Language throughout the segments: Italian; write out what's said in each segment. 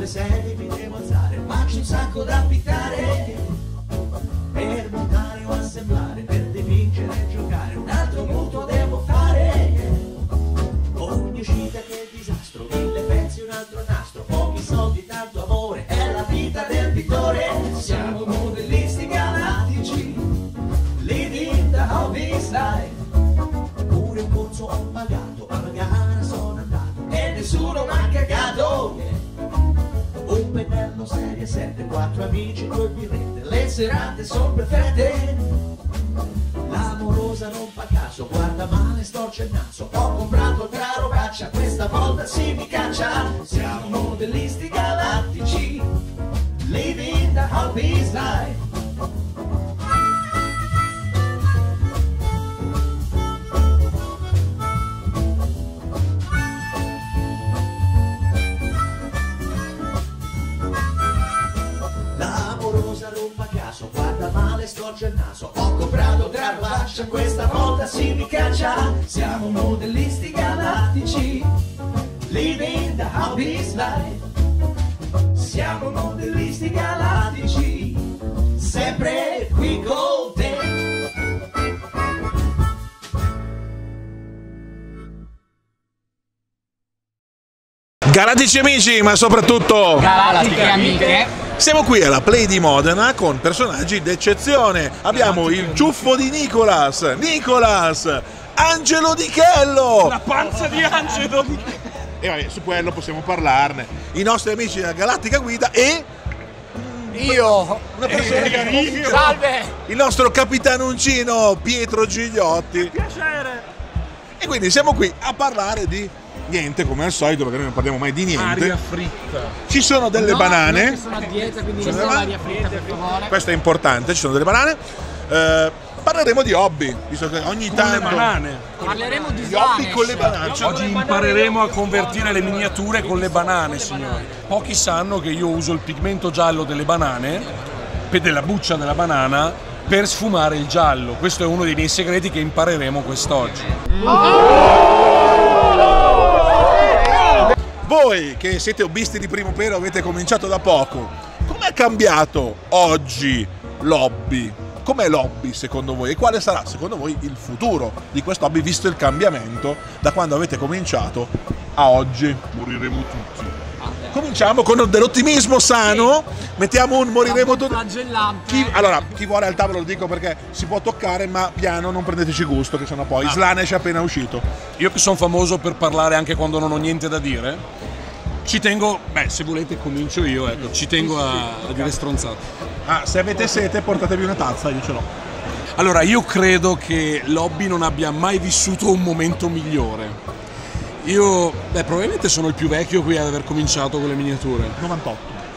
sedie mi devo alzare, ma c'è un sacco da affittare per montare o assemblare, per dipingere e giocare, un altro mutuo devo fare. Ogni uscita che disastro, 1000 pezzi un altro nastro, pochi soldi tanto amore, è la vita del pittore. Siamo modellisti galattici, living the hobby's life. Pure un corso ho pagato, alla gara sono andato e nessuno m'ha cagato. Un pennello serie 7, 4 amici, 2 birrette, le serate son perfette. L'amorosa non fa caso, guarda male, storce il naso, ho comprato altra robaccia, questa volta si mi caccia. Siamo modellisti galattici, living the hobby's life. Guarda male, storce il naso, ho comprato tra robaccia, questa volta si mi caccia. Siamo modellisti galattici, living the hobby's life. Siamo modellisti galattici, sempre qui con te. Galattici amici, ma soprattutto galattiche amiche. Siamo qui alla Play di Modena con personaggi d'eccezione. Abbiamo il ciuffo di Nicolas, Angelo Di Chello, la panza di Angelo Di Chello. E vabbè, su quello possiamo parlarne. I nostri amici della Galattica Guida e io, una persona che salve, il nostro capitanuncino Pietro Gigliotti. Piacere. E quindi siamo qui a parlare di niente, come al solito, perché noi non parliamo mai di niente. Aria fritta. Ci sono delle banane. Io sono a dieta, quindi non sono aria fritta, per favore. Questo è importante, ci sono delle banane. Parleremo di hobby, visto che ogni tanto. Le banane. Parleremo di hobby con le banane. Oggi impareremo a convertire le miniature con le banane, signori. Pochi sanno che io uso il pigmento giallo delle banane, della buccia della banana, per sfumare il giallo. Questo è uno dei miei segreti che impareremo quest'oggi. Voi che siete hobbisti di primo pelo, avete cominciato da poco, com'è cambiato oggi l'hobby? Com'è l'hobby secondo voi? E quale sarà secondo voi il futuro di questo hobby, visto il cambiamento da quando avete cominciato a oggi? Moriremo tutti. Cominciamo con dell'ottimismo sano, mettiamo un moriremo tutti. Allora, chi vuole al tavolo lo dico perché si può toccare, ma piano, non prendeteci gusto, che sennò poi Slanesh è appena uscito. Io che sono famoso per parlare anche quando non ho niente da dire, ci tengo, se volete comincio io, ecco, ci tengo a dire stronzate. Se avete sete portatevi una tazza, io ce l'ho. Allora, io credo che l'hobby non abbia mai vissuto un momento migliore. Io, probabilmente sono il più vecchio qui ad aver cominciato con le miniature. 98.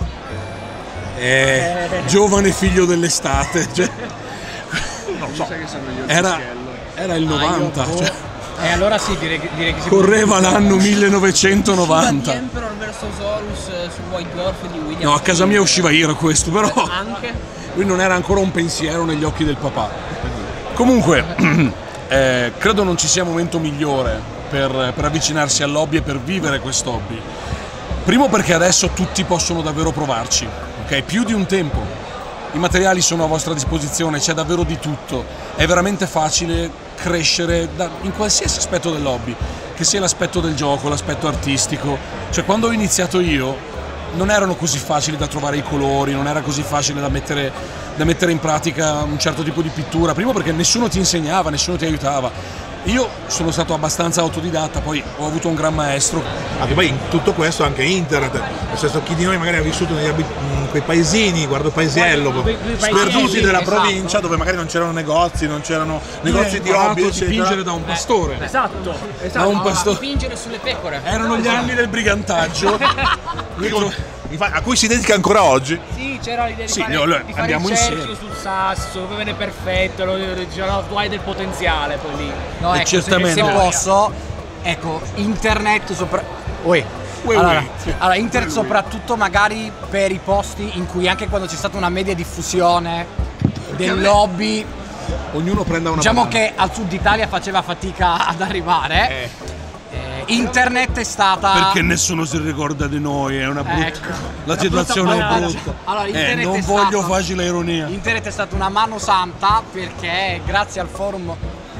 Giovane figlio dell'estate. Cioè, non so. Era il 90. E allora sì, direi che si correva l'anno 1990. Sulla Emperor vs Horus su White Dwarf di William. No, a casa mia usciva Ira questo, però anche lui non era ancora un pensiero negli occhi del papà. Comunque, credo non ci sia momento migliore per avvicinarsi all'hobby e per vivere quest'hobby. Primo perché adesso tutti possono davvero provarci, ok? Più di un tempo. I materiali sono a vostra disposizione, c'è davvero di tutto. È veramente facile crescere in qualsiasi aspetto dell'hobby, che sia l'aspetto del gioco, l'aspetto artistico. Cioè, quando ho iniziato io non erano così facili da trovare i colori, non era così facile da mettere in pratica un certo tipo di pittura. Primo perché nessuno ti insegnava, nessuno ti aiutava. Io sono stato abbastanza autodidatta, poi ho avuto un gran maestro. Anche poi in tutto questo anche internet, nel senso, chi di noi magari ha vissuto in quei paesini, guardo paesiello, sperduti della provincia, dove magari non c'erano negozi, non c'erano negozi di hobby, eccetera. Dipingere da un pastore. Esatto. Da un pastore. Dipingere sulle pecore. Erano gli anni del brigantaggio. A cui si dedica ancora oggi. Sì, c'era l'idea di fare andiamo il cerchio insieme sul sasso, dove viene perfetto, dicevano tu hai del potenziale poi lì. No, ecco, certamente. se posso, ecco, internet allora, internet soprattutto magari per i posti in cui anche quando c'è stata una media diffusione del hobby, ognuno prenda una diciamo banana. che al sud Italia faceva fatica ad arrivare. internet è stata... Perché nessuno si ricorda di noi, è una brutta... Ecco. La situazione è Allora, brutta. internet Non è voglio stato- facile ironia. Internet è stata una mano santa perché grazie al forum...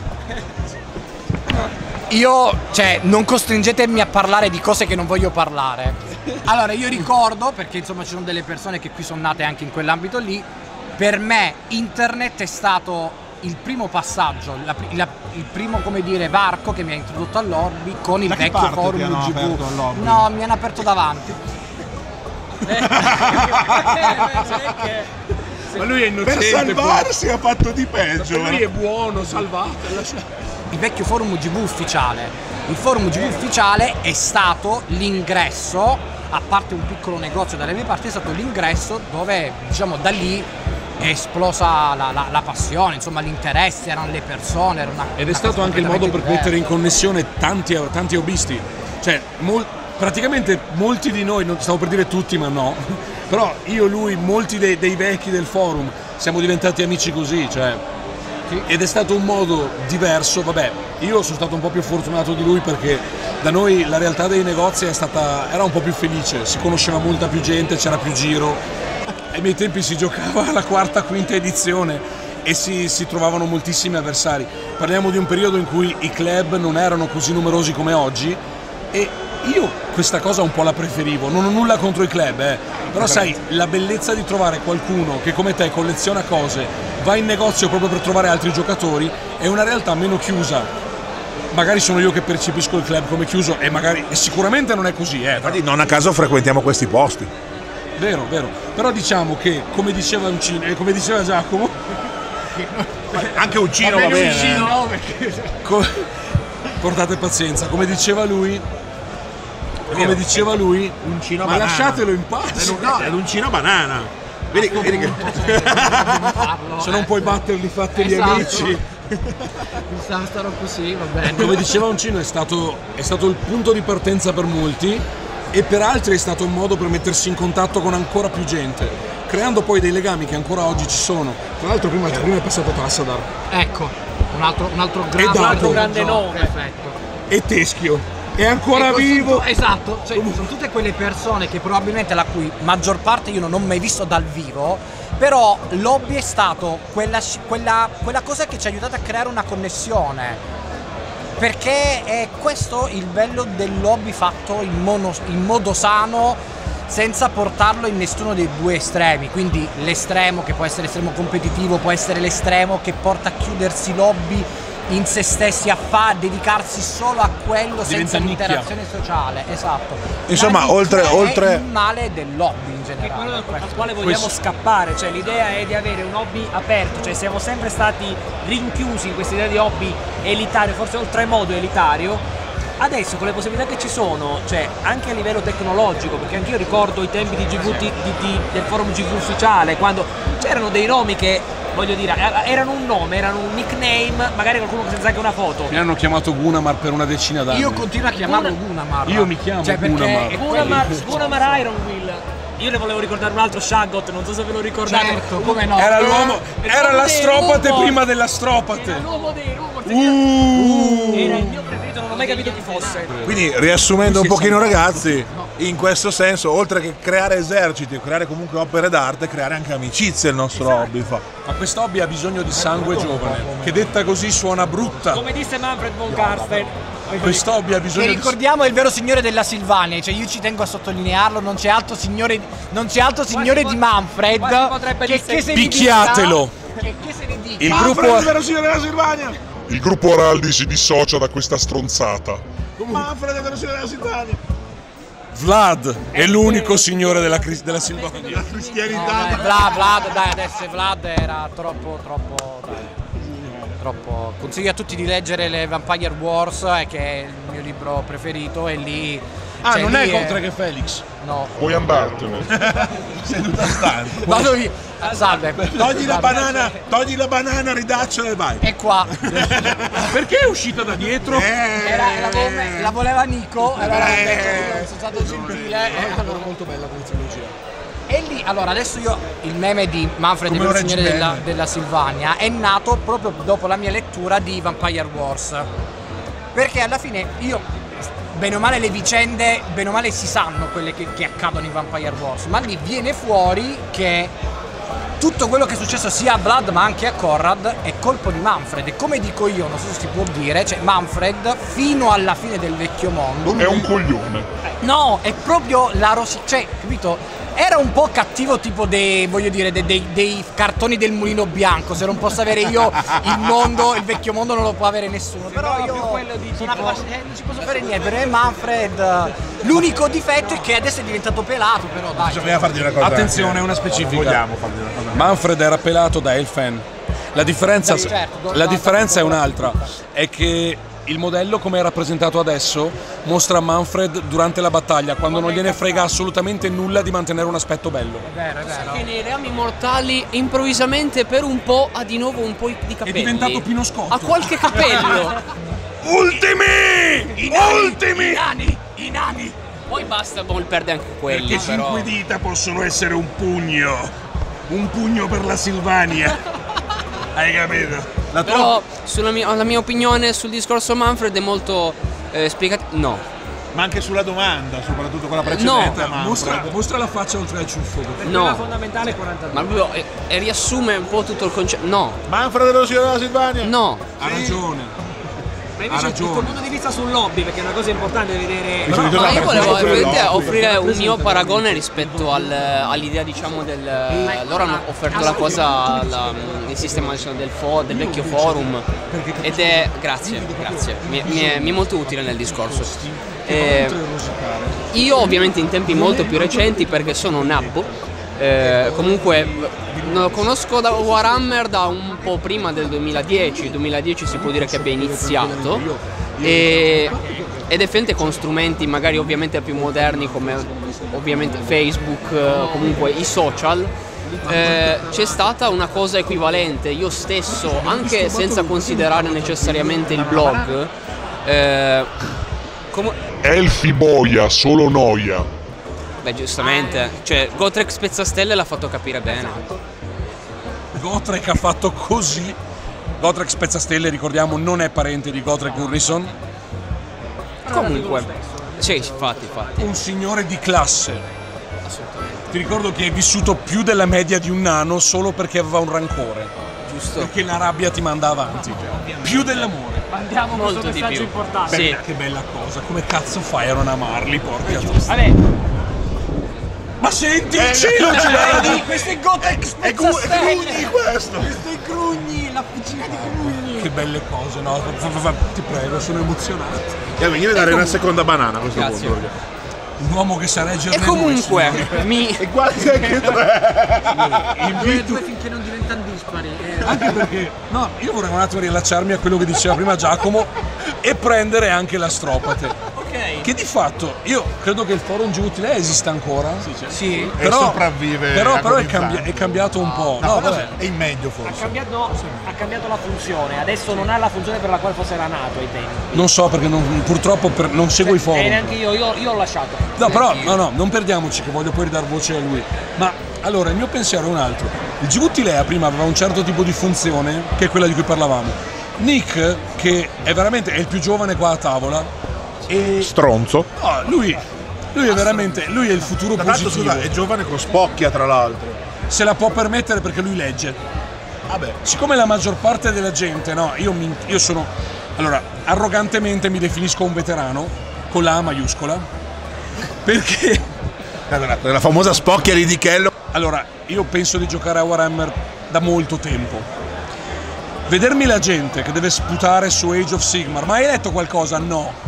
non costringetemi a parlare di cose che non voglio parlare. Allora, io ricordo, perché insomma ci sono delle persone che qui sono nate anche in quell'ambito lì, per me internet è stato il primo passaggio, il primo, come dire, varco che mi ha introdotto all'Orbi con il Da che vecchio parte forum ti hanno UGV. aperto all'Orbi? No, mi hanno aperto davanti. Ma lui è innocente. Per salvarsi ha fatto di peggio. Lui è buono, salvato. Il vecchio forum UGV ufficiale. Il forum UGV ufficiale è stato l'ingresso, a parte un piccolo negozio dalle mie parti, è stato l'ingresso dove, diciamo, da lì è esplosa la passione, insomma l'interesse, erano le persone. Era Ed è stato anche il modo per mettere in connessione tanti hobbisti. Cioè, praticamente molti di noi, non stavo per dire tutti, ma no. Però io, lui, molti dei vecchi del forum siamo diventati amici così, cioè. Ed è stato un modo diverso. Vabbè, io sono stato un po' più fortunato di lui perché da noi la realtà dei negozi era un po' più felice, si conosceva molta più gente, c'era più giro. Ai miei tempi si giocava alla quarta, quinta edizione e si trovavano moltissimi avversari. Parliamo di un periodo in cui i club non erano così numerosi come oggi e io questa cosa un po' la preferivo. Non ho nulla contro i club, però sai, la bellezza di trovare qualcuno che come te colleziona cose, va in negozio proprio per trovare altri giocatori, è una realtà meno chiusa. Magari sono io che percepisco il club come chiuso e sicuramente non è così. Infatti non a caso frequentiamo questi posti. Vero. Però diciamo che, come diceva Giacomo, Anche Uncino va bene. Portate pazienza, come diceva lui, Uncino ma banana. lasciatelo in pace. No, è l'uncino banana. Vedi che... Se non puoi batterli, fateli Esatto. amici. Starò così, va bene. Come diceva Uncino, è stato il punto di partenza per molti e per altri è stato un modo per mettersi in contatto con ancora più gente, creando poi dei legami che ancora oggi ci sono. Tra l'altro prima è passato Tassadar Ecco, un altro grande nome. Perfetto. e Teschio è ancora Ecco, vivo. Esatto, cioè, sono tutte quelle persone che probabilmente la cui maggior parte io non ho mai visto dal vivo, però l'hobby è stato quella cosa che ci ha aiutato a creare una connessione. Perché è questo il bello dell'hobby fatto in modo sano, senza portarlo in nessuno dei due estremi. Quindi l'estremo che può essere l'estremo competitivo, può essere l'estremo che porta a chiudersi l'hobby in se stessi, a dedicarsi solo a quello senza nicchia. l'interazione sociale. Esatto. Insomma, La nicchia oltre- è il male dell'hobby in Che è generale. quello al questo. quale vogliamo scappare, cioè l'idea è di avere un hobby aperto, cioè siamo sempre stati rinchiusi in questa idea di hobby elitario, forse oltremodo elitario. Adesso con le possibilità che ci sono, cioè anche a livello tecnologico, perché anch'io ricordo i tempi di del forum GV ufficiale, quando c'erano dei nomi che, voglio dire, erano un nome, erano un nickname, magari qualcuno senza anche una foto. Mi hanno chiamato Gunamar per una decina d'anni. Io continuo a chiamarlo Gunamar. Io mi chiamo perché Gunamar. è Gunamar Ironwill. Io ne volevo ricordare un altro, Shaggot, non so se ve lo ricordate. Certo, come no? Era l'uomo, era l'uomo l'astropate dei prima Rumor. dell'astropate. Era l'uomo dei Rumor. Era il mio preferito, non ho mai capito chi fosse. Quindi, riassumendo un pochino, ragazzi, in questo senso, oltre che creare eserciti, creare comunque opere d'arte, creare anche amicizie il nostro hobby fa. Ma questo hobby ha bisogno di sangue giovane, che detta così suona brutta. Come disse Manfred von Karsten. Questo hobby ha Che bisogno di ricordiamo è il vero signore della Silvania, cioè io ci tengo a sottolinearlo, non c'è altro signore di Manfred quasi potrebbe che dire- se ne dica, Picchiatelo. che se ne dica. Il gruppo della Silvania! Il gruppo Araldi si dissocia da questa stronzata. Manfred della Silvania! Vlad è l'unico signore della Silvania. La cristianità! Vlad, dai, adesso Vlad era troppo. Consiglio a tutti di leggere le Vampire Wars, che è il mio libro preferito, e lì. Ah, cioè, non lì è Contra che Felix. No. Puoi andartene. Seduta stante. Vado via. Salve. Togli la banana, ridaccela e vai. È qua. Perché è uscita da dietro? La voleva Nico, allora ho detto che sono stato gentile. Molto bella come trilogia. E lì, allora adesso il meme di Manfred, Come il Orange signore Man. della Silvania, è nato proprio dopo la mia lettura di Vampire Wars. Perché alla fine io bene o male le vicende, bene o male si sanno quelle che accadono in Vampire Wars, ma lì viene fuori che tutto quello che è successo sia a Blood ma anche a Conrad è colpo di Manfred, e come dico io, non so se si può dire, cioè Manfred fino alla fine del vecchio mondo È un coglione. no, è proprio la cioè, capito? Era un po' cattivo, tipo dei cartoni del Mulino Bianco. Se non posso avere io il mondo, il vecchio mondo non lo può avere nessuno. Però io quello di sono tipo... non ci posso fare niente. Per me Manfred, l'unico difetto è che adesso è diventato pelato, però dai. Bisogna fargli una cosa. Attenzione, una specifica. Vogliamo fargli una cosa. Manfred era pelato da Elfen. La differenza, la differenza è un'altra, è che il modello come è rappresentato adesso mostra Manfred durante la battaglia, quando non gliene frega assolutamente nulla di mantenere un aspetto bello. È vero, è vero. Che nei Reami Mortali improvvisamente per un po' ha di nuovo un po' di capelli. È diventato Pino Scotto. Ha qualche capello. Ultimi! Ultimi! I nani! Poi basta, Ball perde anche quelli. Perché però. 5 dita possono essere un pugno. Un pugno per la Silvania. Hai capito? Però la mia opinione sul discorso Manfred è molto spiegata. No. Ma anche sulla domanda, soprattutto quella precedente. No. Mostra la faccia oltre al ciuffo. No. fondamentale è 42. Ma proprio riassume un po' tutto il concetto. No. Manfred dello Signore della Silvania? No. Ha ragione. Ma invece Ha il tuo ragione. punto di vista sul lobby, perché è una cosa importante vedere. Ma io volevo offrire un mio paragone rispetto all'idea, diciamo, del. Loro hanno offerto la cosa, il sistema del vecchio forum. Ed è. Grazie. Mi è molto utile nel discorso. Io ovviamente in tempi molto più recenti, perché sono nabbo, comunque lo conosco da Warhammer da un po' prima del 2010. Il 2010 si può dire che abbia iniziato, ed effettivamente con strumenti magari ovviamente più moderni come ovviamente Facebook, comunque i social, c'è stata una cosa equivalente. Io stesso, anche senza considerare necessariamente il blog, Elfi boia, solo noia. beh, giustamente, cioè Gotrek Spezzastelle l'ha fatto capire bene. Gotrek ha fatto così. Gotrek Spezzastelle, ricordiamo, non è parente di Gotrek Urrison. Comunque, sì, infatti. Un signore di classe. Ti ricordo che hai vissuto più della media di un nano solo perché aveva un rancore. Giusto. Perché la rabbia ti manda avanti. Più dell'amore. Mandiamo Molto questo di messaggio più. importante. Sì. Che bella cosa. Come cazzo fai a non amarli, porca Vabbè, Ma senti il cielo Questo è Gotrek Spezzastelle. questo! Questo è Grugni, la fucina di Grugni. Che belle cose, no? Ti prego, sono emozionato. Mi viene da dare una seconda banana a questo Grazie. punto. Un uomo che sa reggere E comunque, E quasi anche tre! Due finché non diventano dispari. Anche perché, no, io vorrei un attimo riallacciarmi a quello che diceva prima Giacomo e prendere anche l'astropate. Che di fatto, io credo che il forum GVTLE esista ancora. Sì. E sopravvive. Però agonizzante. è cambiato un po'. No, vabbè. È in meglio forse. ha cambiato la funzione, adesso non ha la funzione per la quale fosse era nato ai tempi. Non so perché purtroppo non seguo i E forum. neanche io ho lasciato. No, però, no, non perdiamoci che voglio poi ridare voce a lui. Ma allora, il mio pensiero è un altro. Il GVTLE prima aveva un certo tipo di funzione, che è quella di cui parlavamo. Nick, che è veramente il più giovane qua a tavola, e Stronzo. no, lui è veramente, lui è il futuro Tra l'altro, positivo. scusa, è giovane con spocchia, tra l'altro. Se la può permettere perché lui legge. Vabbè. Siccome la maggior parte della gente, no, io sono, allora, arrogantemente mi definisco un veterano, con la A maiuscola, perché, La famosa spocchia di Dichello. allora, io penso di giocare a Warhammer da molto tempo. Vedermi la gente che deve sputare su Age of Sigmar, ma hai letto qualcosa? No.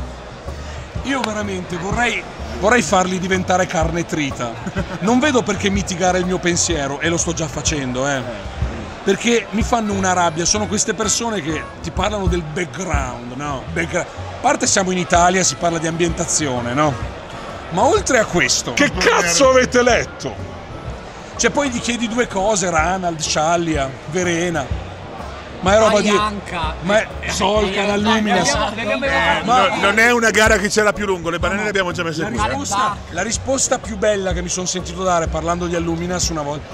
Io veramente vorrei farli diventare carne trita. Non vedo perché mitigare il mio pensiero, e lo sto già facendo, perché mi fanno una rabbia. Sono queste persone che ti parlano del background, no? A parte siamo in Italia, si parla di ambientazione, no? Ma oltre a questo, Che cazzo avete letto? cioè poi gli chiedi due cose, Ranald, Shallia, Verena. Ma è roba di... Alianca. Ma è Solcan, Alluminas. Non è una gara che c'è la più lunga, le banane le abbiamo già messe qui. La risposta più bella che mi sono sentito dare parlando di Alluminas una volta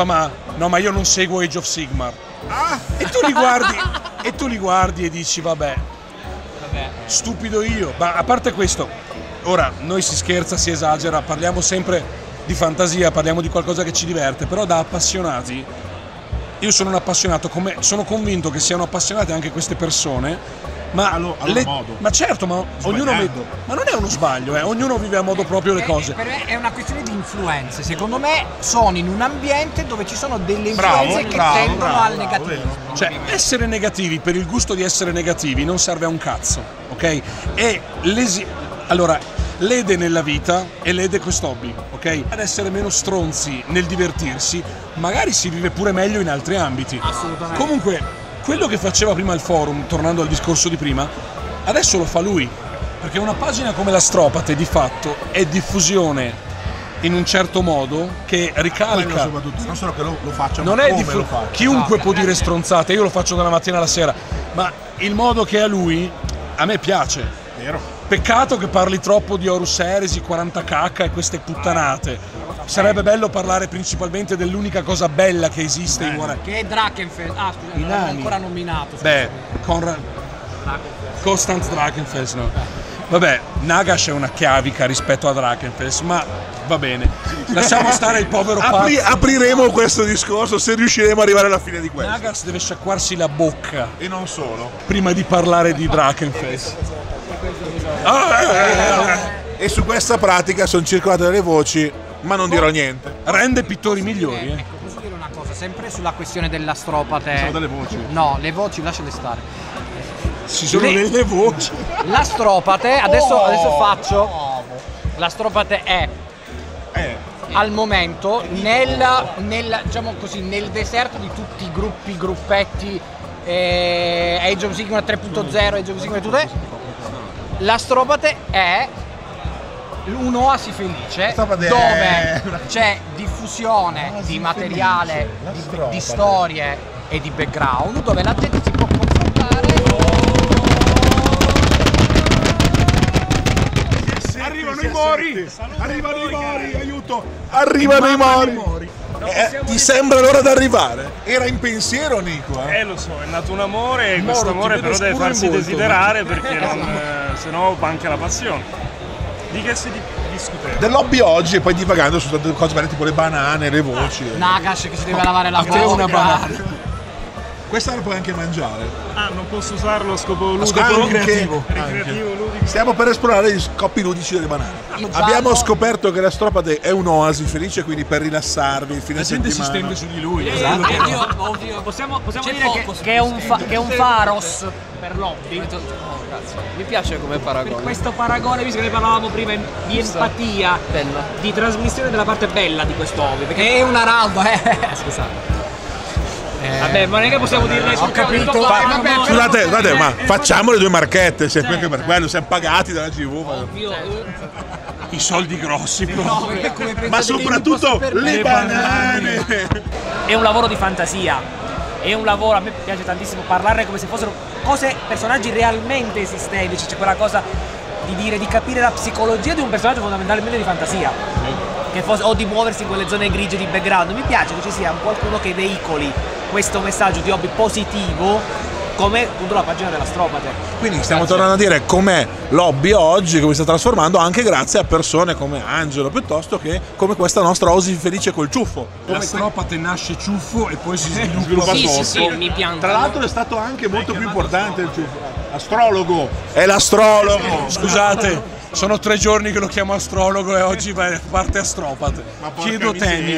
ma io non seguo Age of Sigmar. E tu li guardi e dici vabbè. stupido io. Ma a parte questo, ora noi si scherza, si esagera, parliamo sempre di fantasia, parliamo di qualcosa che ci diverte, però da appassionati, io sono un appassionato, sono convinto che siano appassionate anche queste persone. Ma, ma certo, ma ognuno ma non è uno sbaglio, ognuno vive a modo proprio le cose. Per me è una questione di influenze. Secondo me sono in un ambiente dove ci sono delle influenze che tendono al negativismo. Cioè, essere negativi per il gusto di essere negativi non serve a un cazzo, ok? E allora, lede nella vita e lede questo hobby, ok? Ad essere meno stronzi nel divertirsi, magari si vive pure meglio in altri ambiti. Assolutamente. Comunque, quello che faceva prima il forum, tornando al discorso di prima, adesso lo fa lui, perché una pagina come l'Astropate di fatto è diffusione in un certo modo che ricalca. Non solo che lo faccia, non ma è come lo faccia. Chiunque può dire stronzate, io lo faccio dalla mattina alla sera, ma il modo che ha lui a me piace. Vero. Peccato che parli troppo di Horus Heresy, 40k e queste puttanate. Sarebbe bello parlare principalmente dell'unica cosa bella che esiste in Warhammer. Che è Drakenfeld. Ah, scusa, non l'ho ancora nominato. Beh, Constant Drakenfels, no. Vabbè, Nagash è una chiavica rispetto a Drakenfels, ma va bene. Lasciamo stare il povero pazzo. Apriremo questo discorso se riusciremo ad arrivare alla fine di questo. Nagash deve sciacquarsi la bocca E non solo. prima di parlare di Drakenfels. E su questa pratica sono circolate delle voci, ma non dirò niente. Rende pittori migliori, eh. Ecco, posso dire una cosa, sempre sulla questione dell'Astropate. Sono delle voci. No, le voci lasciale stare. Ci sono delle voci. L'Astropate, adesso faccio. L'Astropate è al momento diciamo così, nel deserto di tutti i gruppetti Age of Sigmar 3.0, Age of Sigmar tutto. L'Astropate è un'oasi felice dove c'è diffusione di materiale, di storie e di background, dove la gente si può confrontare. Arrivano i mori! Arrivano i mori, aiuto! Arrivano i mori! Ti sembra l'ora di arrivare? Era in pensiero, Nico? Lo so, è nato un amore e questo amore però deve farsi desiderare perché se no manca la passione. Di che si discute? Dell'hobby oggi e poi divagando su tante cose belle tipo le banane, le voci. Nagash che si deve lavare la Te una bocca. banana. Questa la puoi anche mangiare. Ah, non posso usarlo a scopo ludico? Ricreativo. Ricreativo, ludico. Stiamo per esplorare gli scopi ludici delle banane. Abbiamo scoperto che l'Astropate è un'oasi felice, quindi per rilassarvi il fine La gente si settimana. stende su di lui. Ovvio. Possiamo dire che è un Pharos per l'hobby. Mi piace come paragone. Questo paragone, visto che ne parlavamo prima, di empatia, Bello. di trasmissione della parte bella di questo hobby. Perché È un araldo, scusate. vabbè, ma non è che possiamo dirne Ho capito. Scusate, ma facciamo le due marchette, sempre anche per quello, siamo pagati dalla TV. ovvio. I soldi grossi, però. Ma soprattutto le banane! È un lavoro di fantasia. È un lavoro, a me piace tantissimo parlarne come se fossero personaggi realmente esistenti, cioè c'è quella cosa di capire la psicologia di un personaggio fondamentalmente di fantasia. O di muoversi in quelle zone grigie di background. Mi piace che ci sia qualcuno che veicoli questo messaggio di hobby positivo come appunto la pagina dell'Astropate. Quindi stiamo tornando a dire com'è l'hobby oggi, come si sta trasformando anche grazie a persone come Angelo, piuttosto che come questa nostra osi felice col ciuffo. L'Astropate nasce ciuffo e poi si sviluppa. Sì, mi pianta. Tra l'altro è stato anche molto più importante il ciuffo. Astrologo! È l'astrologo! Scusate, sono 3 giorni che lo chiamo astrologo e oggi parte Astropate. Chiedo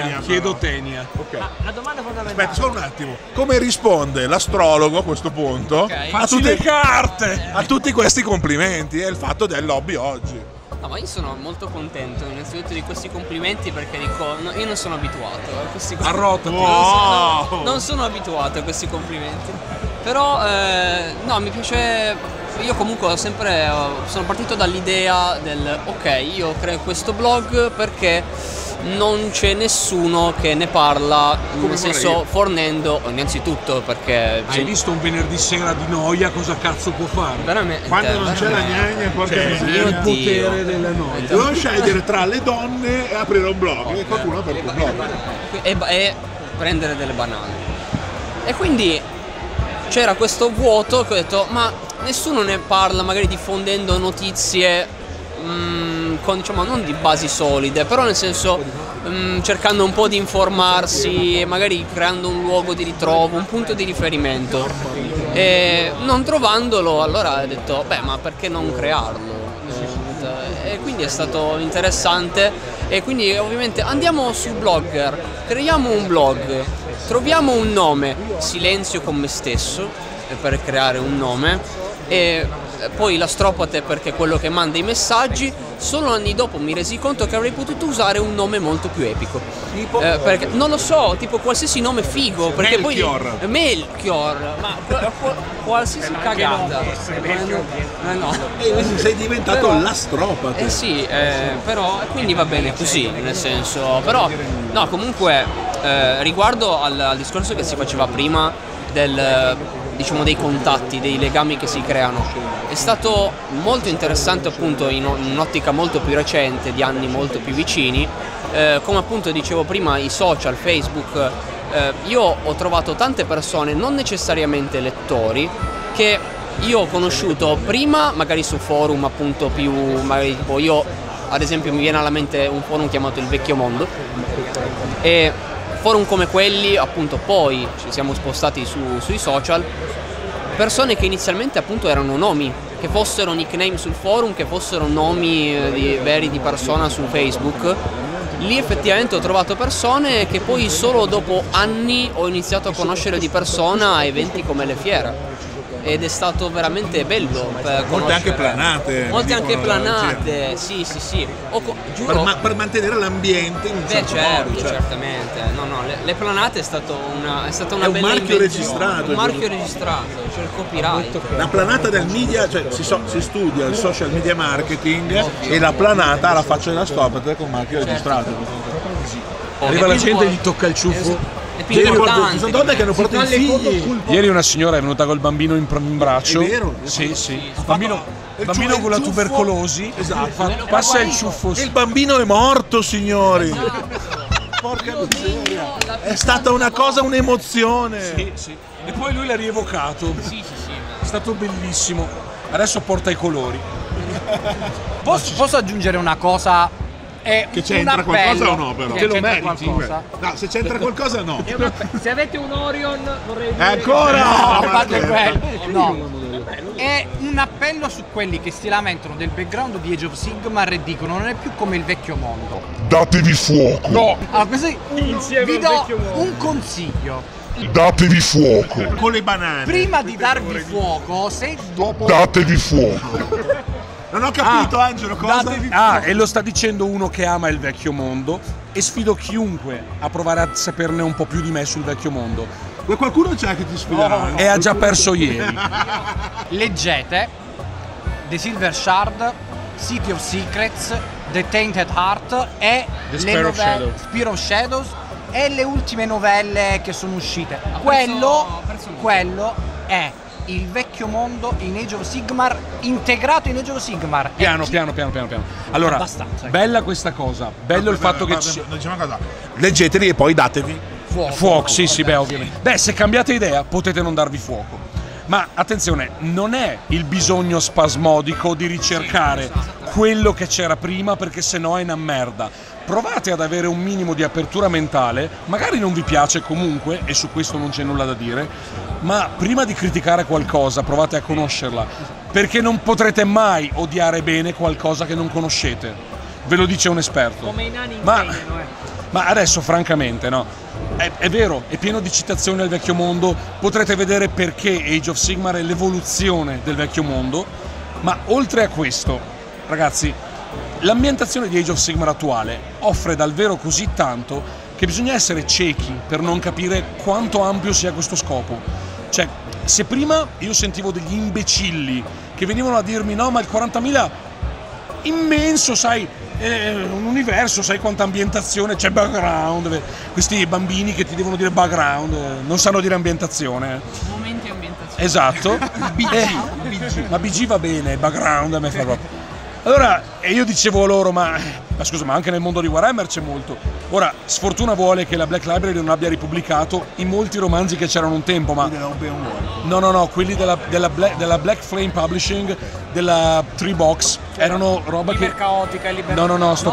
tenia. Ok. La domanda fondamentale. Aspetta, solo un attimo. Come risponde l'astrologo a questo punto Facci le carte! a tutti questi complimenti e il fatto del hobby oggi? No, ma io sono molto contento innanzitutto di questi complimenti perché dico, io non sono abituato a questi complimenti. Arrotati. Non sono abituato a questi complimenti. Però no, mi piace. Io comunque sono partito dall'idea del ok, io creo questo blog perché non c'è nessuno che ne parla, nel senso fornendo innanzitutto perché Hai visto un venerdì sera di noia cosa cazzo può fare? veramente Quando non c'è la gnagna, porca miseria. Il potere della noia. Devo scegliere tra le donne e aprire un blog. E qualcuno ha aperto un blog. e prendere delle banane. E quindi c'era questo vuoto che ho detto, ma nessuno ne parla, magari diffondendo notizie con, diciamo, non di basi solide, però nel senso cercando un po' di informarsi e magari creando un luogo di ritrovo, un punto di riferimento. E non trovandolo, allora ho detto, beh, ma perché non crearlo? E quindi è stato interessante. E quindi ovviamente andiamo su Blogger, creiamo un blog, troviamo un nome, Silenzio con me stesso, per creare un nome, e poi l'Astropate perché è quello che manda i messaggi. Solo anni dopo mi resi conto che avrei potuto usare un nome molto più epico, perché non lo so, tipo qualsiasi nome figo, perché Melchior. poi Melchior, ma qualsiasi cagata. No. E sei diventato l'Astropate. Sì, però quindi va bene così, nel senso, però no, comunque riguardo al discorso che si faceva prima diciamo dei contatti, dei legami che si creano, è stato molto interessante appunto in un'ottica molto più recente, di anni molto più vicini, come appunto dicevo prima, i social, Facebook. Io ho trovato tante persone, non necessariamente lettori, che io ho conosciuto prima magari su forum appunto più, magari tipo io ad esempio mi viene alla mente un forum chiamato Il Vecchio Mondo, e forum come quelli appunto poi ci siamo spostati sui social, persone che inizialmente appunto erano nomi, che fossero nickname sul forum, che fossero nomi veri di persona su Facebook. Lì effettivamente ho trovato persone che poi solo dopo anni ho iniziato a conoscere di persona a eventi come le fiere, ed è stato veramente bello per Molte anche planate. Molte anche dicono, planate, sì. Giuro. Per mantenere l'ambiente in un certo certo, modo, cioè. Certamente. No, le planate è stata una È un bella marchio invenzione. registrato. Un marchio registrato, cioè il copyright. La planata del media, cioè si studia il social media marketing, e la planata la faccia della Astropate con marchio registrato. Arriva la gente e gli tocca il ciuffo. È più importante. Ci sono donne che hanno portato i figli. Ieri una signora è venuta col bambino in braccio. È vero? Sì. Bambino con la tubercolosi. Esatto. Passa il ciuffo. E il bambino è morto, signori. Porca miseria. È stata una cosa, un'emozione. Sì. E poi lui l'ha rievocato. Sì. È stato bellissimo. Adesso porta i colori. Posso aggiungere una cosa? È Che c'entra un qualcosa appello. o no, però? Che Te lo c'entra meriti? qualcosa? No, se c'entra qualcosa no. Se avete un Orion vorrei dire Ancora? No, No, a parte aspetta. quello. No. È un appello su quelli che si lamentano del background di Age of Sigmar e dicono non è più come il vecchio mondo. Datevi fuoco. No. Allora, così Insieme vi al do vecchio mondo. un consiglio. Datevi fuoco. Con le banane. Prima di darvi fuoco, se dopo Datevi fuoco. Non ho capito, Angelo, cosa? E lo sta dicendo uno che ama il vecchio mondo, e sfido chiunque a provare a saperne un po' più di me sul vecchio mondo. Qualcuno c'è che ti sfiderà? E ha già perso ieri. leggete The Silver Shard, City of Secrets, The Tainted Heart e The Spear of Shadows. Spear of Shadows e le ultime novelle che sono uscite. Quello è il vecchio mondo in Age of Sigmar, integrato in Age of Sigmar. Piano. Allora, Abbastanza. bella questa cosa. Bello il fatto che ci... Diciamo una cosa. Leggeteli e poi datevi. Fuoco, sì, beh, ovviamente. Beh, se cambiate idea potete non darvi fuoco. Ma attenzione, non è il bisogno spasmodico di ricercare quello che c'era prima, perché sennò è una merda. Provate ad avere un minimo di apertura mentale, magari non vi piace comunque, e su questo non c'è nulla da dire, ma prima di criticare qualcosa provate a conoscerla, perché non potrete mai odiare bene qualcosa che non conoscete. Ve lo dice un esperto. come i nani Ma- impegnano, Ma adesso francamente no, è vero, è pieno di citazioni al vecchio mondo, potrete vedere perché Age of Sigmar è l'evoluzione del vecchio mondo, ma oltre a questo, ragazzi, l'ambientazione di Age of Sigmar attuale offre davvero così tanto che bisogna essere ciechi per non capire quanto ampio sia questo scopo. Cioè, se prima io sentivo degli imbecilli che venivano a dirmi no, ma il 40.000 immenso, sai, un universo, sai quanta ambientazione, c'è background, questi bambini che ti devono dire background, non sanno dire ambientazione. Momenti ambientazione. Esatto. Ma BG va bene, background a me fa proprio. Allora, e io dicevo loro, ma scusa, ma anche nel mondo di Warhammer c'è molto. Ora, sfortuna vuole che la Black Library non abbia ripubblicato i molti romanzi che c'erano un tempo, ma... No, quelli della Black Flame Publishing, della Three Box, erano roba che... Caotica, No, sto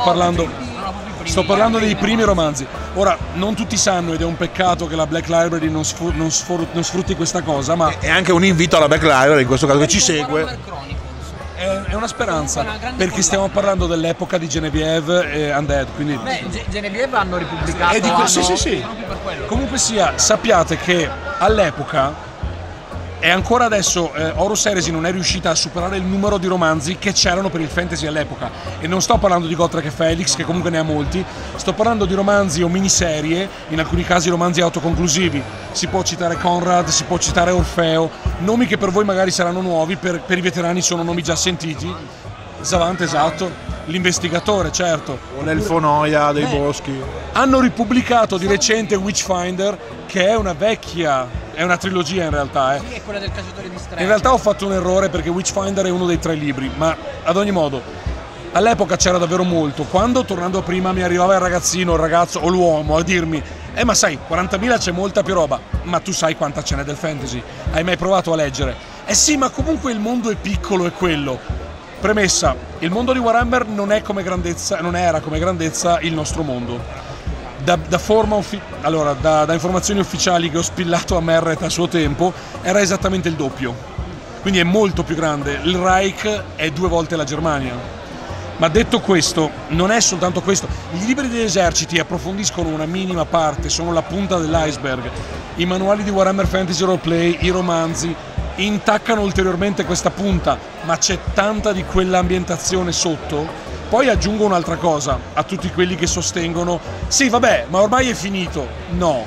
parlando dei primi romanzi. Ora, non tutti sanno, ed è un peccato che la Black Library non sfrutti questa cosa, ma... È anche un invito alla Black Library, in questo caso, che ci segue. È una speranza, perché stiamo parlando dell'epoca di Genevieve e Undead, quindi... Beh, Genevieve hanno ripubblicato... Sì. Comunque sia, sappiate che all'epoca, e ancora adesso, Horus Heresy non è riuscita a superare il numero di romanzi che c'erano per il fantasy all'epoca. E non sto parlando di Gotrek e Felix, che comunque ne ha molti, sto parlando di romanzi o miniserie, in alcuni casi romanzi autoconclusivi. Si può citare Conrad, si può citare Orfeo, nomi che per voi magari saranno nuovi, per i veterani sono nomi già sentiti. Zavant, esatto, l'investigatore, certo. O l'elfo noia dei boschi. Hanno ripubblicato di recente Witchfinder, che è una vecchia... È una trilogia in realtà, Sì, è quella del cacciatore di streghe. In realtà ho fatto un errore perché Witchfinder è uno dei 3 libri, ma ad ogni modo, all'epoca c'era davvero molto. Quando, tornando a prima, mi arrivava il ragazzino, il ragazzo o l'uomo a dirmi ma sai, 40.000 c'è molta più roba, ma tu sai quanta ce n'è del fantasy? Hai mai provato a leggere? Sì, ma comunque il mondo è piccolo, è quello. Premessa, il mondo di Warhammer non era come grandezza il nostro mondo. Da informazioni ufficiali che ho spillato a Merret a suo tempo, era esattamente il doppio, quindi è molto più grande. Il Reich è 2 volte la Germania. Ma detto questo, non è soltanto questo. I libri degli eserciti approfondiscono una minima parte, sono la punta dell'iceberg. I manuali di Warhammer Fantasy Roleplay, i romanzi intaccano ulteriormente questa punta, ma c'è tanta di quell'ambientazione sotto. Poi aggiungo un'altra cosa a tutti quelli che sostengono sì vabbè, ma ormai è finito. No,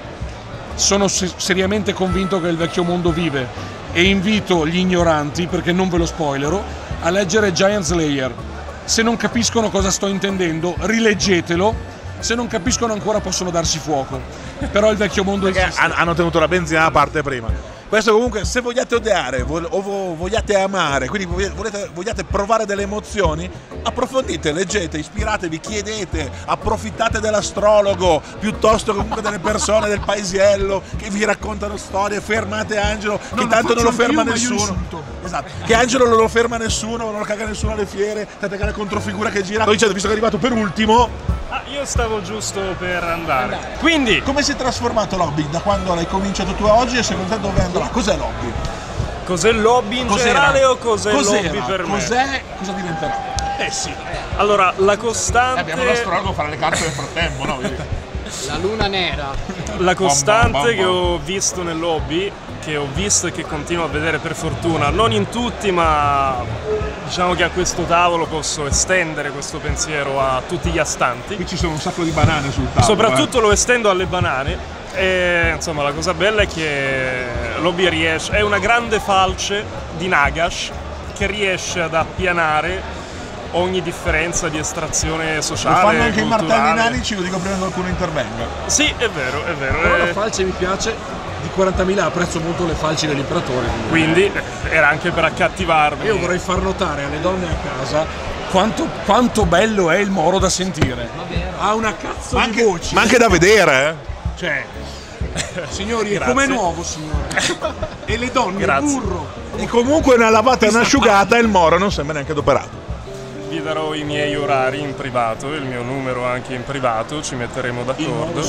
sono seriamente convinto che il vecchio mondo vive, e invito gli ignoranti, perché non ve lo spoilerò, a leggere Giant Slayer. Se non capiscono cosa sto intendendo, rileggetelo. Se non capiscono ancora possono darsi fuoco, però il vecchio mondo esiste. Hanno tenuto la benzina a parte prima. Questo comunque, se vogliate odiare o vogliate amare, quindi vogliate provare delle emozioni, approfondite, leggete, ispiratevi, chiedete, approfittate dell'astrologo piuttosto che comunque delle persone del paesiello che vi raccontano storie. Fermate Angelo, che tanto non lo ferma nessuno. Esatto, che Angelo non lo ferma nessuno, non lo caga nessuno alle fiere, tante che la controfigura che gira. Sto dicendo, visto che è arrivato per ultimo... io stavo giusto per andare. Quindi, come si è trasformato l'hobby da quando l'hai cominciato tu a oggi, e secondo te dove andrà? Cos'è l'hobby? Cos'è l'hobby in generale o cos'è l'hobby per me? Cosa diventerà? Sì. Allora, la costante... abbiamo l'astrologo a fare le carte nel frattempo, no? La luna nera. La costante che ho visto nell'hobby, che ho visto e che continuo a vedere per fortuna, non in tutti, ma diciamo che a questo tavolo posso estendere questo pensiero a tutti gli astanti. Qui ci sono un sacco di banane sul tavolo. Soprattutto lo estendo alle banane. E insomma, la cosa bella è che l'hobby è una grande falce di Nagash che riesce ad appianare ogni differenza di estrazione sociale. Lo fanno anche culturale. i martelli nanici, lo dico prima che qualcuno intervenga. Sì, è vero, è vero. Però la falce mi piace, di 40.000 apprezzo molto le falci dell'imperatore. Quindi era anche per accattivarmi. Io vorrei far notare alle donne a casa quanto bello è il Moro da sentire. Ha una cazzo di voce. Ma anche da vedere, Cioè, signori, è come nuovo, signore. E le donne, Grazie. il burro. E comunque una lavata e un'asciugata il Moro non sembra neanche adoperato. Vi darò i miei orari in privato, il mio numero anche in privato, ci metteremo d'accordo.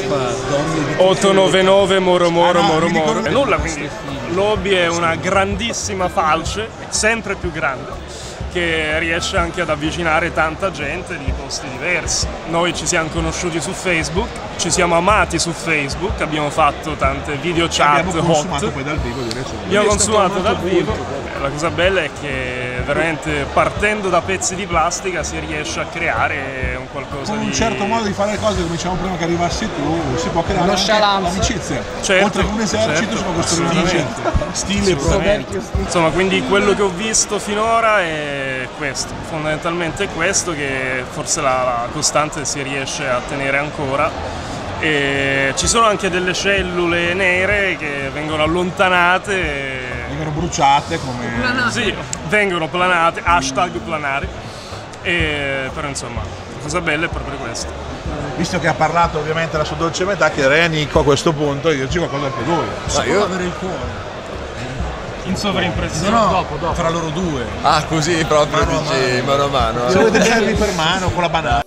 899 Moro Moro Moro Moro. E nulla, quindi l'hobby è una grandissima falce, sempre più grande, che riesce anche ad avvicinare tanta gente di posti diversi. Noi ci siamo conosciuti su Facebook, ci siamo amati su Facebook, abbiamo fatto tante video chat Abbiamo consumato hot. poi dal vivo di recente. Abbiamo consumato dal vivo. La cosa bella è che veramente partendo da pezzi di plastica si riesce a creare un qualcosa Con di... un certo modo di fare le cose, come dicevamo prima che arrivassi tu, si può creare anche l'amicizia. Certo, Oltre che un esercito si può costruire un'amicizia. Stile proprio. Insomma, quindi quello che ho visto finora è questo, fondamentalmente è questo, che forse la costante si riesce a tenere ancora. E ci sono anche delle cellule nere che vengono allontanate Vengono bruciate come... Sì, vengono planate, hashtag planari, però insomma, la cosa bella è proprio questa. Visto che ha parlato ovviamente la sua dolce metà, chiederei a Nico a questo punto di dirci qualcosa anche lui. Io avere il cuore. In sovraimpressione. dopo. Fra loro due. Ah, così proprio dici mano a mano. Se volete tenerli per mano con la banana.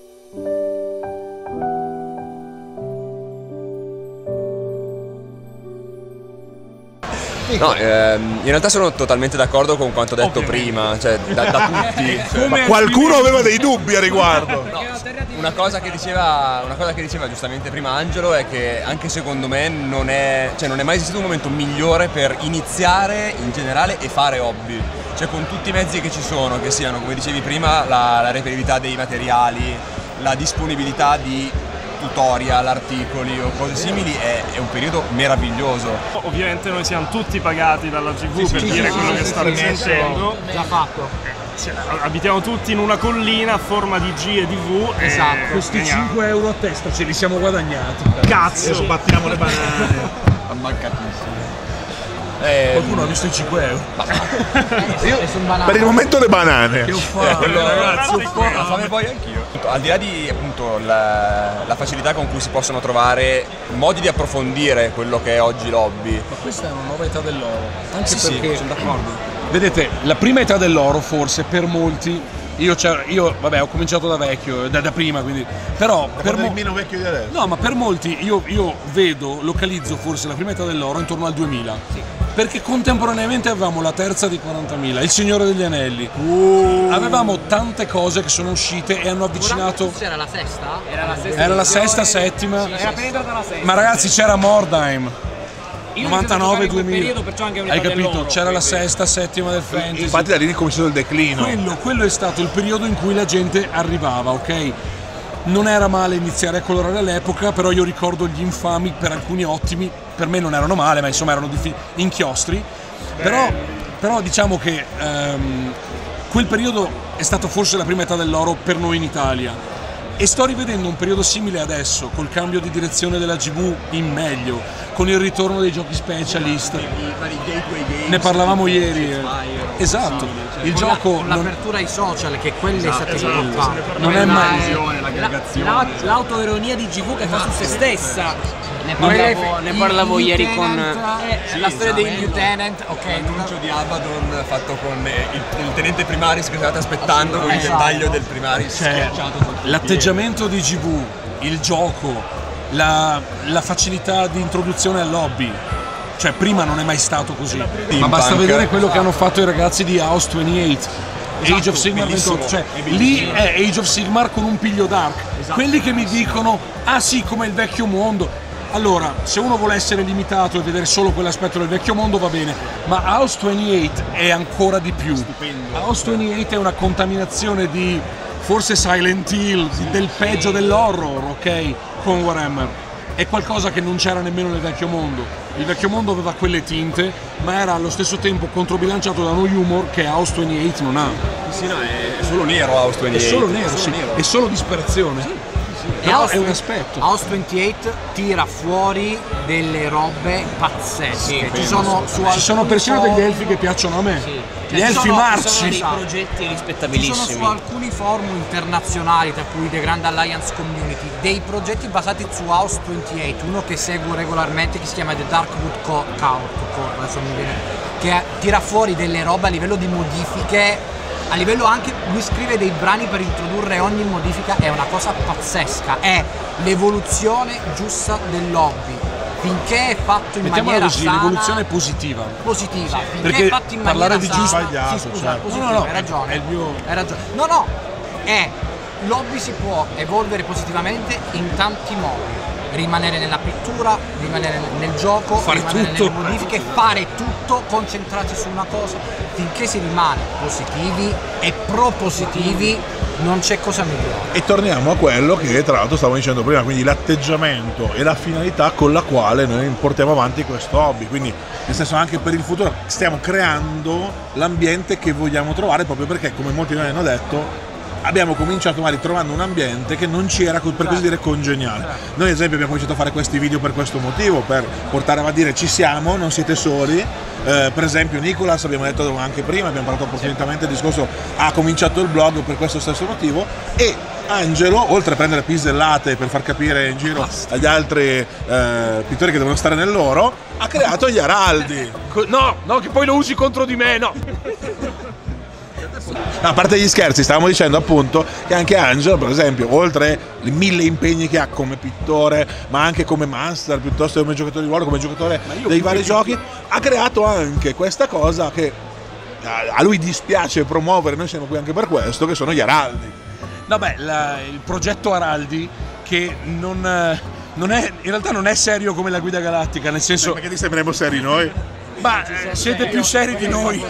No, in realtà sono totalmente d'accordo con quanto detto prima, cioè da tutti. Ma qualcuno aveva dei dubbi a riguardo. Una cosa che diceva giustamente prima Angelo è che anche secondo me non è mai esistito un momento migliore per iniziare in generale e fare hobby. Cioè con tutti i mezzi che ci sono, che siano, come dicevi prima, la reperibilità dei materiali, la disponibilità di tutorial, articoli o cose simili, è un periodo meraviglioso. Ovviamente noi siamo tutti pagati dalla TV per dire quello che sta sentendo. Già fatto. Abitiamo tutti in una collina a forma di G e di V. Esatto. Questi 5 euro a testa ce li siamo guadagnati. Cazzo! Sbattiamo le banane. Ammancatissimo. Qualcuno ha visto i 5 euro. Per il momento le banane. Che ho fatto, ragazzi, ho fatto. la fame poi anch'io. Al di là di appunto la facilità con cui si possono trovare modi di approfondire quello che è oggi l'hobby. Ma questa è una nuova età dell'oro. Anche Sì, perché, sono d'accordo. vedete, la prima età dell'oro forse per molti. Io vabbè, ho cominciato da vecchio, da prima, quindi. Però per meno vecchio di adesso. No, ma per molti io localizzo forse la prima età dell'oro intorno al 2000. Sì. Perché contemporaneamente avevamo la terza di 40.000, il Signore degli Anelli. Avevamo tante cose che sono uscite e hanno avvicinato. Era la sesta? Era la sesta, settima. Era appena entrata la sesta. Ma ragazzi, c'era Mordheim. Io 99 in quel 2000. periodo, perciò anche un'età Hai capito? dell'oro, C'era la quindi. sesta, settima del fantasy. Infatti da lì è cominciato il declino. Quello è stato il periodo in cui la gente arrivava, ok? Non era male iniziare a colorare all'epoca, però io ricordo gli infami, per alcuni ottimi, per me non erano male, ma insomma erano inchiostri. Però diciamo che quel periodo è stato forse la prima età dell'oro per noi in Italia. E sto rivedendo un periodo simile adesso, col cambio di direzione della GV in meglio, con il ritorno dei giochi specialist. Ne parlavamo ieri. Esatto. Il gioco l'apertura ai social, che quelle è stata importante. non è mai. L'autoironia di GV che fa su se stessa. Ne parlavo ieri con la storia dei lieutenant, ok. L'annuncio di Abaddon fatto con il tenente primaris che state aspettando, con il dettaglio del primaris schiacciato. L'atteggiamento di GV, il gioco, la facilità di introduzione al lobby. Cioè prima non è mai stato così. Ma basta vedere quello che hanno fatto i ragazzi di House 28. Age of Sigmar 28, cioè lì è Age of Sigmar con un piglio dark. Quelli che mi dicono ah sì, come il vecchio mondo. Allora, se uno vuole essere limitato e vedere solo quell'aspetto del vecchio mondo va bene, ma House 28 è ancora di più. House 28 è una contaminazione di forse Silent Hill, del peggio dell'horror, ok? Con Warhammer. È qualcosa che non c'era nemmeno nel vecchio mondo. Il vecchio mondo aveva quelle tinte, ma era allo stesso tempo controbilanciato da uno humor che House 28 non ha. Sì, no, è solo nero House 28. È solo nero, sì. È solo disperazione. Però è un aspetto. House 28 tira fuori delle robe pazzesche. Ci sono persino degli elfi che piacciono a me. Gli elfi marci. Sono dei progetti rispettabilissimi. Ci sono su alcuni forum internazionali, tra cui The Grand Alliance Community, dei progetti basati su House 28. Uno che seguo regolarmente che si chiama The Darkwood Court, adesso mi viene, che tira fuori delle robe a livello di modifiche. A livello anche, lui scrive dei brani per introdurre ogni modifica, è una cosa pazzesca, è l'evoluzione giusta dell'hobby. Finché è fatto in maniera così, sana, l'evoluzione positiva. Positiva, finché perché è fatto in parlare maniera di sana, sbagliato, sì, scusa, certo. positiva, No, hai ragione. è il mio... Hai ragione. L'hobby si può evolvere positivamente in tanti modi. Rimanere nella pittura, rimanere nel gioco, fare rimanere tutto, nelle modifiche, fare tutto, concentrarsi su una cosa. Finché si rimane positivi e propositivi non c'è cosa migliore. E torniamo a quello che tra l'altro stavamo dicendo prima, quindi l'atteggiamento e la finalità con la quale noi portiamo avanti questo hobby. Quindi nel senso anche per il futuro stiamo creando l'ambiente che vogliamo trovare, proprio perché come molti di noi hanno detto abbiamo cominciato magari trovando un ambiente che non ci era, per così dire, congeniale. Noi ad esempio abbiamo cominciato a fare questi video per questo motivo, per portare a dire ci siamo, non siete soli. Per esempio Nicolas, abbiamo detto anche prima, abbiamo parlato approfonditamente del discorso, ha cominciato il blog per questo stesso motivo, e Angelo, oltre a prendere pizzellate per far capire in giro agli altri pittori che devono stare nel loro, ha creato gli araldi. No, che poi lo usi contro di me, no. A parte gli scherzi, stavamo dicendo appunto che anche Angelo, per esempio, oltre i 1000 impegni che ha come pittore, ma anche come master, piuttosto che come giocatore di ruolo, come giocatore dei vari giochi, ha creato anche questa cosa che a lui dispiace promuovere, noi siamo qui anche per questo, che sono gli araldi. Vabbè, il progetto Araldi, che non è, in realtà non è serio come la Guida Galattica, nel senso... Perché ti sembriamo seri noi? Ma siete più seri di noi.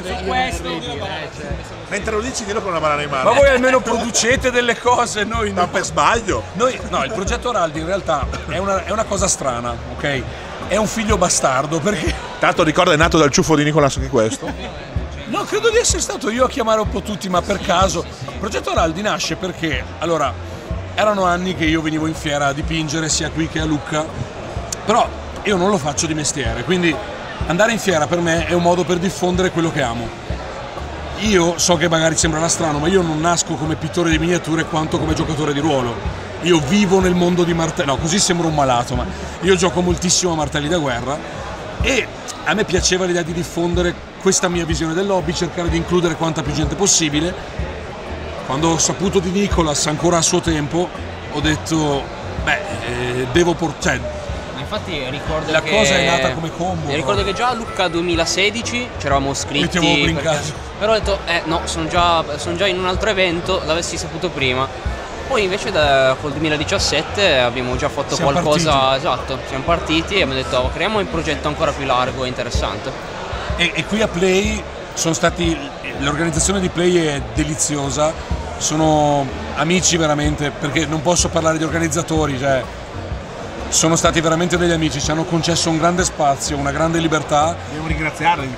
Mentre lo dici, dillo con una banana in mano. Ma voi almeno producete delle cose, noi no. Ma per sbaglio? No, il progetto Araldi in realtà è una cosa strana, ok? È un figlio bastardo, perché... Tanto ricorda, è nato dal ciuffo di Nicolas anche questo. No, credo di essere stato io a chiamare un po' tutti, ma per caso. Il progetto Araldi nasce perché, allora, erano anni che io venivo in fiera a dipingere sia qui che a Lucca, però io non lo faccio di mestiere, quindi andare in fiera per me è un modo per diffondere quello che amo. Io so che magari sembrerà strano, ma io non nasco come pittore di miniature quanto come giocatore di ruolo. Io vivo nel mondo di martelli, no, così sembro un malato, ma io gioco moltissimo a martelli da guerra e a me piaceva l'idea di diffondere questa mia visione dell'hobby, cercare di includere quanta più gente possibile. Quando ho saputo di Nicolas ancora a suo tempo, ho detto, devo portare... Infatti ricordo la che... cosa è nata come combo. Ricordo che già a Lucca 2016 c'eravamo scritti. Però ho detto, no, sono già in un altro evento, l'avessi saputo prima. Poi invece col 2017 abbiamo già fatto qualcosa, partiti. Esatto, siamo partiti e abbiamo detto creiamo un progetto ancora più largo e interessante. E qui a Play sono stati, l'organizzazione di Play è deliziosa, sono amici veramente, perché non posso parlare di organizzatori, cioè sono stati veramente degli amici, ci hanno concesso un grande spazio, una grande libertà. Dobbiamo ringraziarli,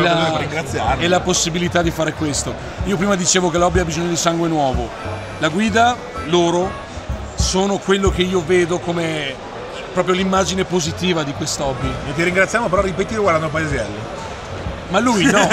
e la possibilità di fare questo. Io prima dicevo che l'hobby ha bisogno di sangue nuovo, la Guida, loro, sono quello che io vedo come proprio l'immagine positiva di questo hobby. E ti ringraziamo, però ripetilo guardando Paesiello. Ma lui no.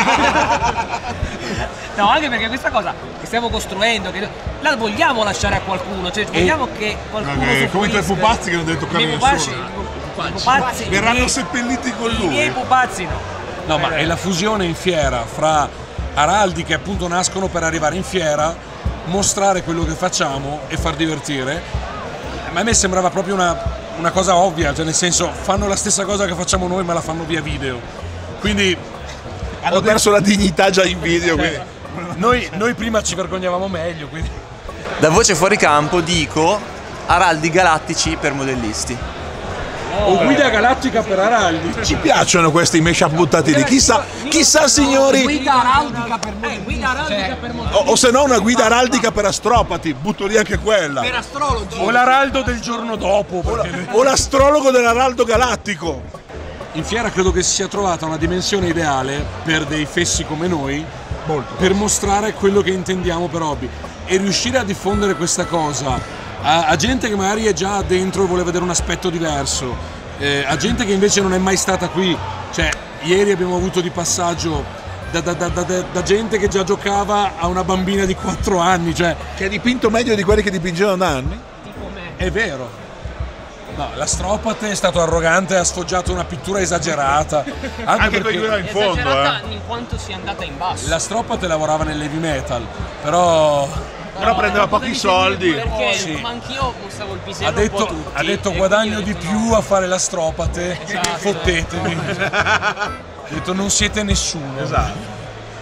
No, anche perché questa cosa che stiamo costruendo, che la vogliamo lasciare a qualcuno, cioè vogliamo che qualcuno come i tuoi pupazzi che non devi toccare nessuno. I pupazzi verranno seppelliti con lui. I miei pupazzi no. No, ma è la fusione in fiera fra Araldi, che appunto nascono per arrivare in fiera, mostrare quello che facciamo e far divertire. Ma a me sembrava proprio una cosa ovvia, cioè nel senso, fanno la stessa cosa che facciamo noi ma la fanno via video. Quindi hanno perso la dignità già in video. Noi prima ci vergognavamo meglio. Quindi. Da voce fuori campo dico araldi galattici per modellisti. O guida galattica per araldi. Ci piacciono questi mashup buttati lì. Chissà signori. Guida araldica per modellisti. O se no una guida araldica per astropati. Butto lì anche quella. Per astrologi. O l'araldo del giorno dopo. O l'astrologo dell'araldo galattico. In fiera credo che si sia trovata una dimensione ideale per dei fessi come noi, per mostrare quello che intendiamo per hobby e riuscire a diffondere questa cosa a gente che magari è già dentro e vuole vedere un aspetto diverso, a gente che invece non è mai stata qui. Cioè, ieri abbiamo avuto di passaggio da gente che già giocava a una bambina di 4 anni, cioè, che ha dipinto meglio di quelli che dipingevano da anni. Tipo me. È vero. No, l'astropate è stato arrogante, ha sfoggiato una pittura esagerata. Anche perché in fondo, esagerata in quanto sia andata in basso. L'astropate lavorava nell'heavy metal, però prendeva pochi soldi. Perché sì. Ma anch'io mostravo il pisello ha detto guadagno di più a fare l'astropate, fottetevi. Ha detto non siete nessuno. Esatto.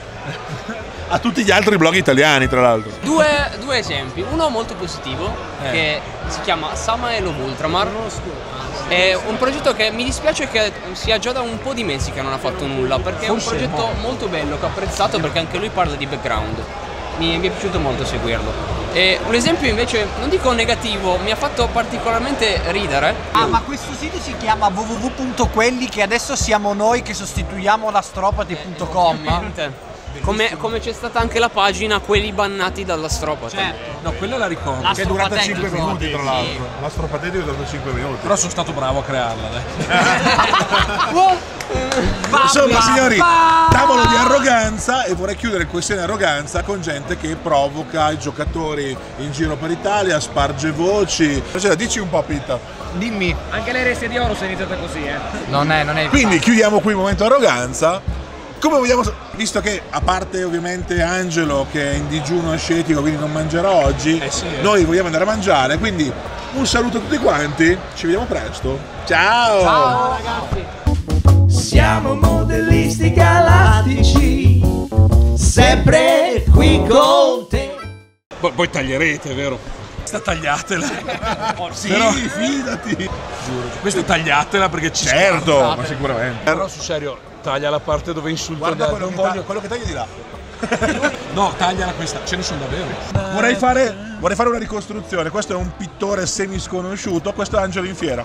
A tutti gli altri blog italiani, tra l'altro. Due esempi, uno molto positivo che si chiama Samael Ultramar. È un progetto che mi dispiace che sia già da un po' di mesi che non ha fatto nulla, perché è un progetto molto bello che ho apprezzato, perché anche lui parla di background. Mi è piaciuto molto seguirlo. E un esempio invece, non dico negativo, mi ha fatto particolarmente ridere. Ma questo sito si chiama www.quelli che adesso siamo noi che sostituiamo l'astropati.com. Come c'è stata anche la pagina quelli bannati dall'astropata. No, quella la ricordo. Che è durata 5 minuti, tra l'altro. L'astropatetico è durato 5 minuti. Però sono stato bravo a crearla, dai. Insomma, signori, tavolo di arroganza, e vorrei chiudere il questione arroganza con gente che provoca i giocatori in giro per Italia, sparge voci. Cioè, dici un po', Pitta. Dimmi. Anche le resti di oro sono iniziate così, Non è. Quindi chiudiamo qui il momento arroganza. Come vogliamo, visto che a parte ovviamente Angelo che è in digiuno ascetico, quindi non mangerà oggi, noi vogliamo andare a mangiare, quindi un saluto a tutti quanti, ci vediamo presto. Ciao! Ciao ragazzi! Siamo modellisti galattici, sempre qui con te. Poi taglierete, vero? Questa tagliatela. Sì, Però, fidati! giuro, questa tagliatela perché ci Certo, ma sicuramente. Però sul serio, taglia la parte dove insulta. Guarda quello che tagli di là. No, tagliala questa, ce ne sono davvero. Vorrei fare una ricostruzione. Questo è un pittore semisconosciuto, questo è Angelo in fiera.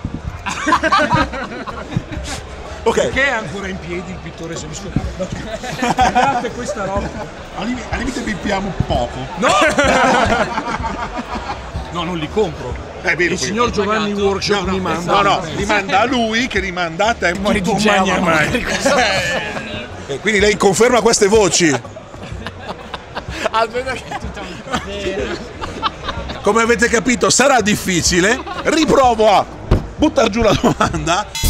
Ok. Perché è ancora in piedi il pittore semisconosciuto? Guardate questa roba. Al limite bippiamo poco. No! No, non li compro. Il signor Giovanni Workshop mi manda. No, li manda a lui che li manda a te. Muori di genio, magari. E quindi lei conferma queste voci. Aspetta che è tutta Come avete capito sarà difficile. Riprovo a buttar giù la domanda.